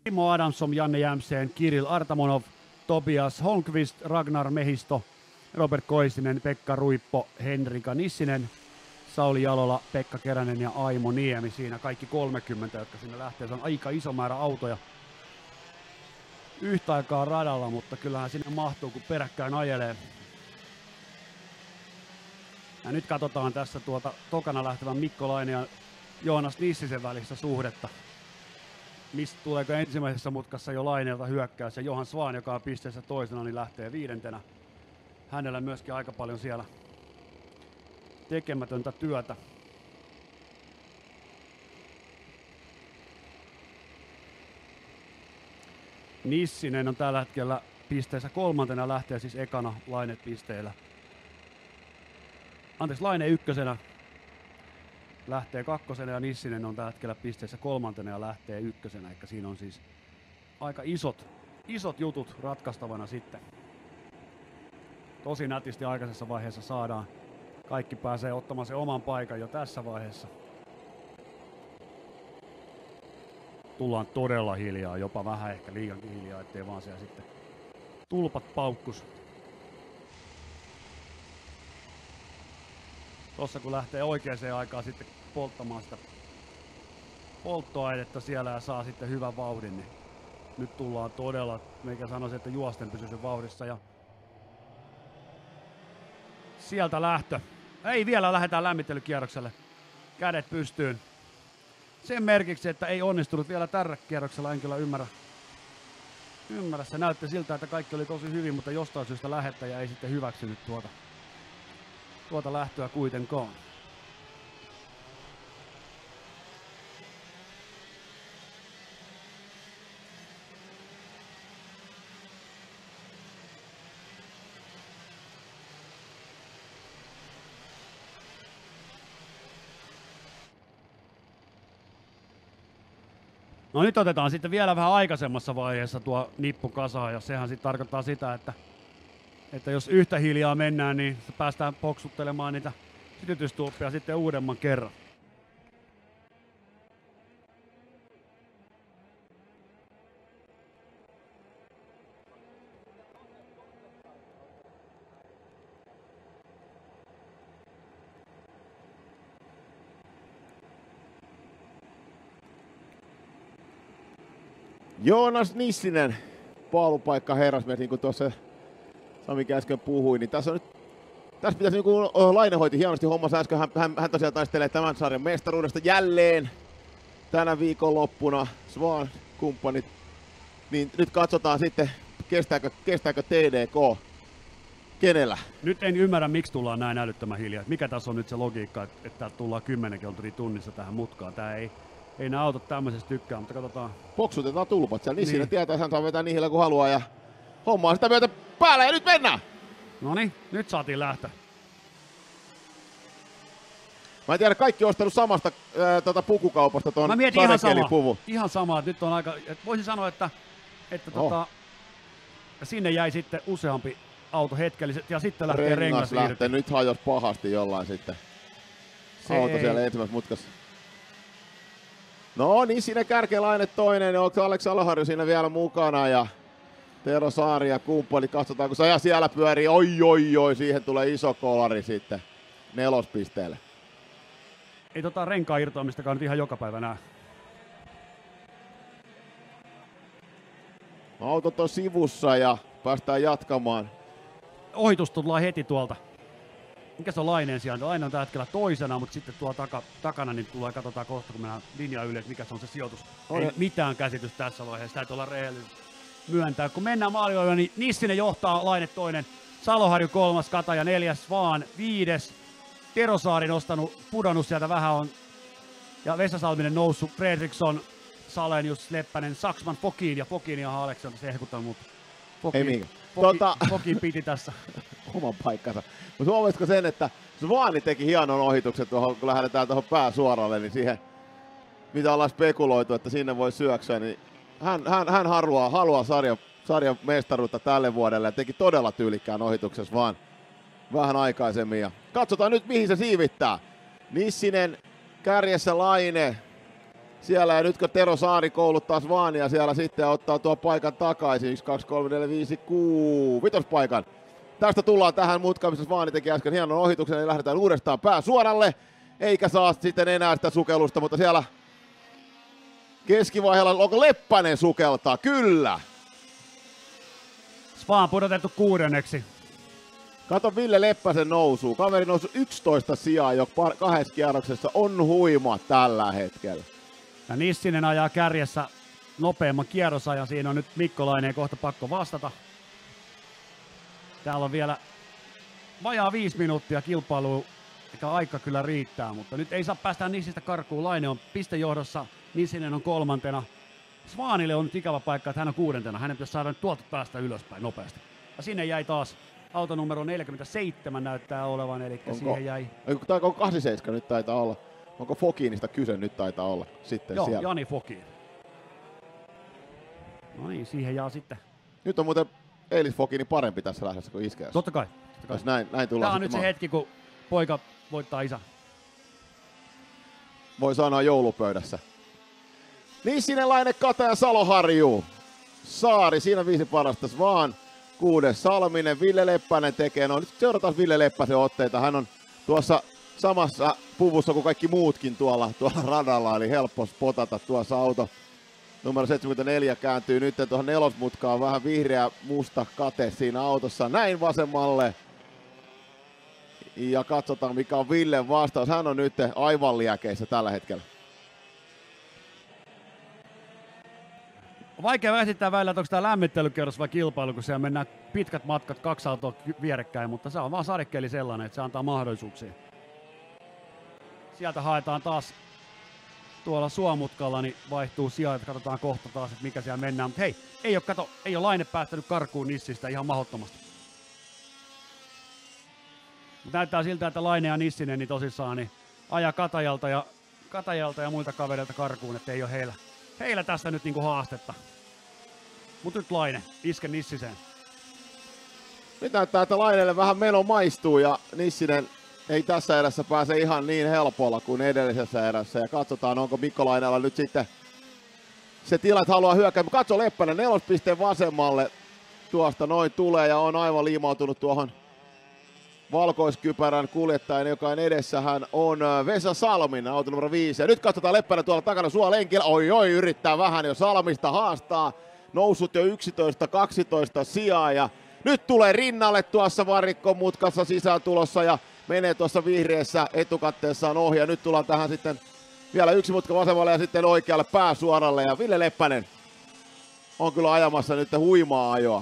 Timo Adamson, Janne Jämseen, Kirill Artamonov, Tobias Holmqvist, Ragnar Mehisto, Robert Koistinen, Pekka Ruippo, Henrika Nissinen, Sauli Jalola, Pekka Keränen ja Aimo Niemi. Siinä kaikki 30, jotka sinne lähtee. Se on aika iso määrä autoja yhtä aikaa radalla, mutta kyllähän sinne mahtuu, kun peräkkäin ajelee. Ja nyt katsotaan tässä tokana lähtevän Mikko Laine ja Joonas Nissisen välissä suhdetta. Mistä tuleeko ensimmäisessä mutkassa jo Laineelta hyökkäys, ja Johan Svaan, joka on pisteessä toisena, niin lähtee 5. Hänellä myöskin aika paljon siellä tekemätöntä työtä. Nissinen on tällä hetkellä pisteessä 3. lähtee siis ekana Laine pisteillä. Laine 1. lähtee 2. ja Nissinen on tällä hetkellä pisteessä 3. ja lähtee 1. Eli siinä on siis aika isot jutut ratkaistavana sitten. Tosi nätisti aikaisessa vaiheessa saadaan. Kaikki pääsee ottamaan sen oman paikan jo tässä vaiheessa. Tullaan todella hiljaa, jopa vähän ehkä liiankin hiljaa, ettei vaan siellä sitten tulpat paukkus. Tossa kun lähtee oikeaan aikaan sitten polttamaan sitä polttoainetta siellä ja saa sitten hyvän vauhdin, niin nyt tullaan todella, meikä sanoisin, että juosten pysyy vauhdissa. Ja sieltä lähtö. Ei vielä lähdetään lämmittelykierrokselle. Kädet pystyyn. Sen merkiksi, että ei onnistunut vielä tällä kierroksella, en kyllä ymmärrä. Se näytti siltä, että kaikki oli tosi hyvin, mutta jostain syystä lähettäjä ei sitten hyväksynyt tuota lähtöä kuitenkaan. No nyt otetaan sitten vielä vähän aikaisemmassa vaiheessa tuo nippu kasaan, ja sehän sitten tarkoittaa sitä, että jos yhtä hiljaa mennään, niin päästään poksuttelemaan niitä sytytystulppia sitten uudemman kerran. Joonas Nissinen, paalupaikka herrasmies, niin kuin tuossa Sami äsken puhui, niin tässä pitäisi niin kuin Laine hoiti hienosti hommansa äsken. Hän tosiaan taistelee tämän sarjan mestaruudesta jälleen tänä viikonloppuna. Svan kumppanit, niin nyt katsotaan sitten, kestääkö TDK. Kenellä? Nyt en ymmärrä, miksi tullaan näin älyttömän hiljaa. Mikä tässä on nyt se logiikka, että tullaan 10 kilometriä tunnissa tähän mutkaan. Tää ei nämä autot tämmöisestä tykkää, mutta katsotaan. Poksutetaan tulpat siellä. Nissinen tietää, että hän saa vetää niillä kun haluaa ja homma on sitä myötä päällä ja nyt mennään! Noniin, nyt saatiin lähtö. Mä en tiedä, kaikki on ostanut samasta pukukaupasta ton sadekelipuvun. Ihan sama, että nyt on aika, voisin sanoa, että sinne jäi sitten useampi auto hetkellisesti ja sitten lähtee rengas irti. Nyt hajosi pahasti jollain sitten. Auto siellä ensimmäisessä mutkassa. No niin, siinä kärkelainen toinen, onko Aleksi Aloharju siinä vielä mukana ja Tero Saari ja kumppani, katsotaan kun se siellä pyörii, oi, siihen tulee iso kolari sitten 4. pisteelle. Ei renkaan irtoamistakaan nyt ihan joka päivä näe. Autot on sivussa ja päästään jatkamaan. Ohitus tullaan heti tuolta. Mikä se on Laineen sijaan? Laine on tällä hetkellä toisena, mutta sitten tuolla takana niin katsotaan kohta, kun mennään linjaan yli, että mikä se on se sijoitus. Ei mitään käsitystä tässä vaiheessa, täytyy olla rehellinen myöntää. Kun mennään maalioille, niin Nissinen johtaa, Laine toinen, Saloharju 3, Kataja 4, Vaan 5, Terosaari pudonnut sieltä vähän on, ja Vesa Salminen noussut, Fredriksson, Salenius, Leppänen, Saksman, Fokin ja Aleksi on tässä ehkuttanut, mutta Fokin piti tässä oman paikkansa. Mutta huomasitko sen, että Svani teki hienon ohituksen tuohon, kun lähdetään tuohon pääsuoralle, niin siihen, mitä ollaan spekuloitu, että sinne voi syöksyä, niin hän haluaa sarjan mestaruutta tälle vuodelle ja teki todella tyylikkään ohituksen vaan vähän aikaisemmin. Ja katsotaan nyt, mihin se siivittää. Nissinen kärjessä, Laine siellä ja nyt kun Tero Saari kouluttaa Svania siellä sitten ottaa tuo paikan takaisin. 1, 2, 3, 4, 5, 6, vitospaikan. Tästä tullaan tähän mutkaan, missä Svani teki äsken hienon ohituksen, eli lähdetään uudestaan pää suoralle. Eikä saa sitten enää sitä sukellusta, mutta siellä keskivaiheella onko Leppänen sukeltaa? Kyllä! Svan pudotettu 6. Kato Ville Leppäsen nousuu. Kaveri nousi 11 sijaa jo 2 kierroksessa. On huima tällä hetkellä. Ja Nissinen ajaa kärjessä nopeamman kierrosajan. Siinä on nyt Mikko Laineen kohta pakko vastata. Täällä on vielä vajaa 5 minuuttia kilpailua, eikä aika kyllä riittää, mutta nyt ei saa päästä Nissistä karkuun. Laine on pistejohdossa, Nissinen on 3. Svanille on nyt ikävä paikka, että hän on 6. Hänen pitäisi saada nyt tuolta päästä ylöspäin nopeasti. Ja sinne jäi taas autonumero 47 näyttää olevan, eli siihen jäi... Tämä on 87 nyt taitaa olla. Onko Fokiinista kyse nyt taitaa olla sitten joo, siellä? Jani Fokiin. No niin, siihen jää sitten. Nyt on muuten Eilis Fokiini parempi tässä lähdössä kuin Iskeässä. Totta kai. Näin tullaan. Tämä on nyt se hetki, kun poika voittaa isä. Voi sanoa joulupöydässä. Nissinen, Laine, Kataja, Saloharju. Saari, siinä 5 parasta. Svan 6. Salminen, Ville Leppänen tekee. No nyt seurataan Ville Leppäsen otteita. Hän on tuossa samassa puvussa kuin kaikki muutkin tuolla radalla. Eli helppo spotata tuossa auto. Numero 74 kääntyy nyt tuohon nelosmutkaan. Vähän vihreä musta kate siinä autossa. Näin vasemmalle. Ja katsotaan mikä on Villen vastaus. Hän on nyt aivan liäkeissä tällä hetkellä. Vaikea väsittää välillä, että onko tämä lämmittelykierros vai kilpailu, kun siellä mennään pitkät matkat 2 autoa vierekkäin, mutta se on vaan sadekeli sellainen, että se antaa mahdollisuuksia. Sieltä haetaan taas tuolla Suomutkalla, niin vaihtuu sijaan, että katsotaan kohta taas, että mikä siellä mennään. Mutta hei, ei ole Laine päästänyt karkuun Nissistä ihan mahdottomasti. Mutta näyttää siltä, että Laine ja Nissinen niin tosissaan niin ajaa Katajalta ja muilta kavereilta karkuun, että ei ole heillä tässä nyt niinku haastetta. Mut nyt Laine, iske Nissiseen. Nyt näyttää, että Laineelle vähän meno maistuu ja Nissinen ei tässä erässä pääse ihan niin helpolla kuin edellisessä erässä. Ja katsotaan, onko Mikko Laineella nyt sitten se tila, että haluaa hyökkää. Katso Leppänen 4 pisteen vasemmalle. Tuosta noin tulee ja on aivan liimautunut tuohon valkoiskypärän kuljettajan, joka on edessä. Hän on Vesa Salmin, auto numero 5. Ja nyt katsotaan Leppänen tuolla takana suolenkillä. Oi, yrittää vähän jo Salmista haastaa. Noussut jo 11-12 sijaa ja nyt tulee rinnalle tuossa varikon mutkassa sisään tulossa ja menee tuossa vihreässä etukatteessaan ohi. Ja nyt tullaan tähän sitten vielä 1 mutka vasemmalle ja sitten oikealle pääsuoralle. Ja Ville Leppänen on kyllä ajamassa nyt huimaa ajoa.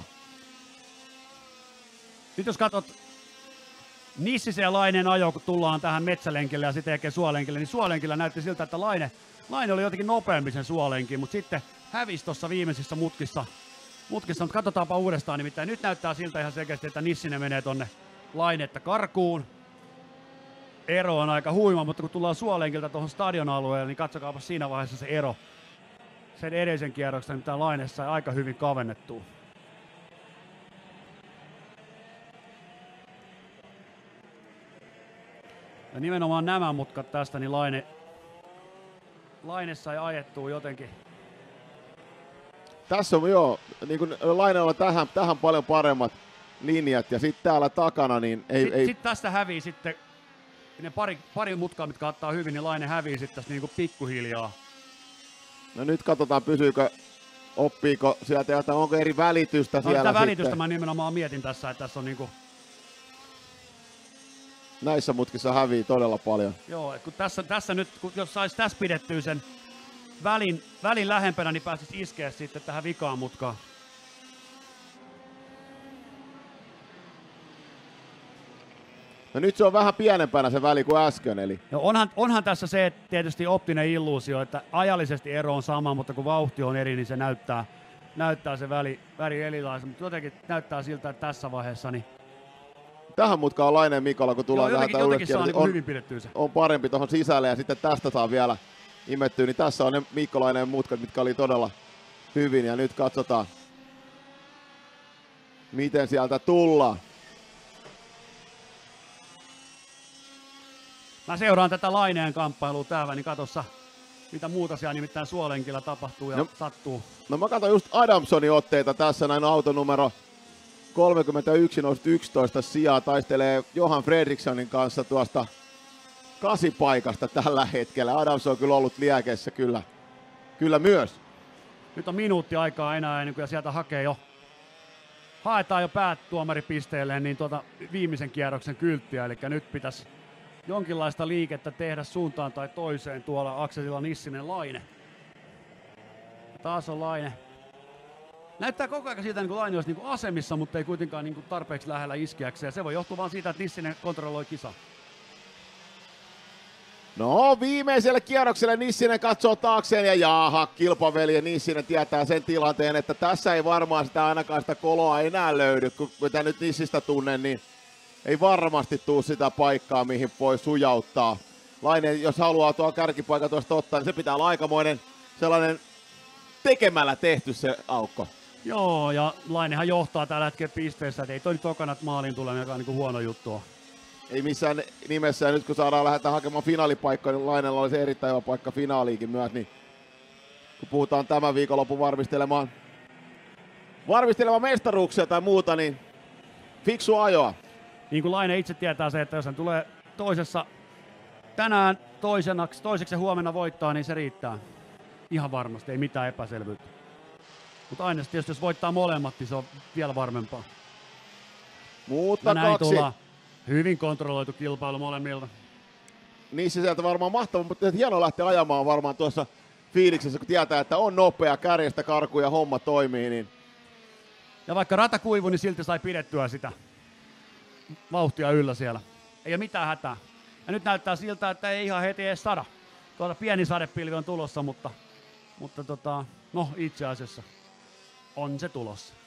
Nyt jos katsot Nissisen ja Laineen ajo, kun tullaan tähän metsälenkille ja sitten jälkeen suolenkille, niin suolenkillä näytti siltä, että Laine oli jotenkin nopeampi sen suolenkin, mutta sitten hävisi tuossa viimeisissä mutkissa. Mutta katsotaanpa uudestaan, nimittäin nyt näyttää siltä ihan selkeästi, että Nissinen menee tonne Lainetta karkuun. Ero on aika huima, mutta kun tullaan suolenkiltä tuohon stadion alueelle, niin katsokaapa siinä vaiheessa se ero. Sen edellisen kierroksen, mitä Laine sai aika hyvin kavennettua. Ja nimenomaan nämä mutkat tästä, niin Laine sai ajettua jotenkin. Tässä on joo, niin kuin Laineella tähän paljon paremmat linjat ja sitten täällä takana niin ei... Sitten tästä hävii sitten ne pari mutkaa, mitkä ottaa hyvin, niin Laine hävii sitten tässä niinku pikkuhiljaa. No nyt katsotaan oppiiko sieltä jotain, onko eri välitystä siellä sitä välitystä sitten. Mä nimenomaan mietin tässä, että tässä on niinku... Näissä mutkissa hävii todella paljon. Joo, kun tässä nyt, jos saisi tässä pidettyä sen välin lähempänä, niin pääsisi iskeä sitten tähän vikaan mutkaan. No nyt se on vähän pienempänä se väli kuin äsken, eli... No onhan tässä se että tietysti optinen illuusio, että ajallisesti ero on sama, mutta kun vauhti on eri, niin se näyttää se väli erilaiselta, mutta jotenkin näyttää siltä, että tässä vaiheessa niin... Tähän mutkaan on Laineen Mikolla, kun tullaan tähän jotenkin saa niin hyvin pidettyä se. On parempi tuohon sisälle ja sitten tästä saa vielä imettyä, niin tässä on ne Mikko Laineen mutkat, mitkä oli todella hyvin ja nyt katsotaan, miten sieltä tullaan. Mä seuraan tätä Laineen kamppailua täällä, niin katossa mitä muuta siellä nimittäin suolenkillä tapahtuu ja sattuu. No mä katson just Adamsonin otteita tässä, näin autonumero 31 nousit 11 sijaa, taistelee Johan Fredrikssonin kanssa tuosta 8 paikasta tällä hetkellä. Adamson on kyllä ollut liekeissä kyllä myös. Nyt on minuutti aikaa enää ennen kuin sieltä haetaan jo päätuomaripisteelle niin viimeisen kierroksen kylttiä, eli nyt pitäisi jonkinlaista liikettä tehdä suuntaan tai toiseen tuolla akselilla Nissinen Laine. Taas on Laine. Näyttää koko ajan siltä, että Laine olisi niin kuin asemissa, mutta ei kuitenkaan niin kuin tarpeeksi lähellä iskeäkseen. Se voi johtua vaan siitä, että Nissinen kontrolloi kisaa. No viimeiselle kierrokselle Nissinen katsoo taakseen ja jaha, kilpaveli Nissinen tietää sen tilanteen, että tässä ei varmaan sitä ainakaan sitä koloa enää löydy. Kun mitä nyt Nissistä tunnen, niin ei varmasti tuu sitä paikkaa, mihin voi sujauttaa. Laine, jos haluaa tuo kärkipaikka tuosta ottaa, niin se pitää olla aikamoinen sellainen tekemällä tehty se aukko. Joo, ja Lainehan johtaa tällä hetkellä pisteissä, että ei toi nyt okanat maaliin tule, joka on niin kuin huono juttu. Ei missään nimessä, ja nyt kun lähdetään hakemaan finaalipaikkoja, niin Lainella olisi erittäin hyvä paikka finaaliikin myös, niin kun puhutaan tämän viikonlopun varmistelemaan mestaruuksia tai muuta, niin fiksu ajoa. Niin kuin Laine itse tietää se, että jos hän tulee tänään toiseksi ja huomenna voittaa, niin se riittää. Ihan varmasti, ei mitään epäselvyyttä. Mutta aina tietysti jos voittaa molemmat, niin se on vielä varmempaa. Mutta kaksi. Hyvin kontrolloitu kilpailu molemmilta. Niissä sieltä varmaan mahtava, mutta hienoa lähteä ajamaan varmaan tuossa fiiliksessä, kun tietää, että on nopea, kärjestä karkuun ja homma toimii. Niin. Ja vaikka rata kuivui, niin silti sai pidettyä sitä vauhtia yllä siellä. Ei ole mitään hätää. Ja nyt näyttää siltä, että ei ihan heti edes sada. Tuolta pieni sadepilvi on tulossa, mutta no itse asiassa on se tulossa.